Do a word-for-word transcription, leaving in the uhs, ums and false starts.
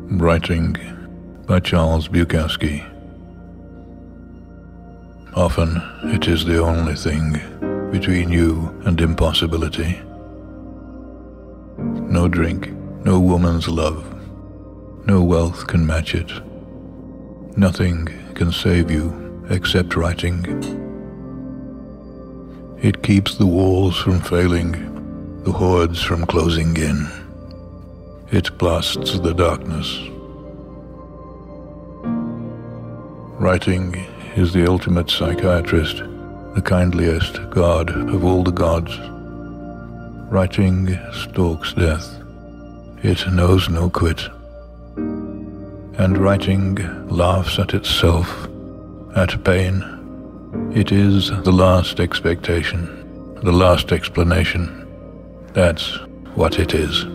Writing by Charles Bukowski. Often it is the only thing between you and impossibility. No drink, no woman's love, no wealth can match it. Nothing can save you except writing. It keeps the walls from failing, the hordes from closing in. It blasts the darkness. Writing is the ultimate psychiatrist, the kindliest god of all the gods. Writing stalks death. It knows no quit. And writing laughs at itself, at pain. It is the last expectation, the last explanation. That's what it is.